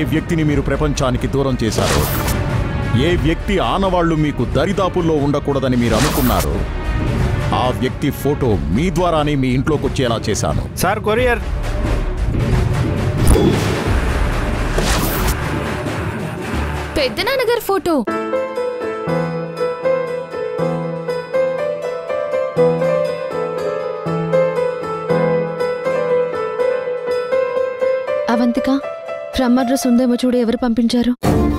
వ్యక్తిని మీరు ప్రపంచానికి దూరం చేశారో, ఏ వ్యక్తి ఆనవాళ్లు మీకు దరిదాపుల్లో ఉండకూడదని మీరు అనుకున్నారో, ఆ వ్యక్తి ఫోటో మీ ద్వారానే మీ ఇంట్లోకి వచ్చేలా చేశాను. Sir courier. పెద్దనాన్నగారి ఫోటో. అవంతిక, ఫ్రమ్ అడ్రస్ ఉందేమో చూడు, ఎవరు పంపించారు?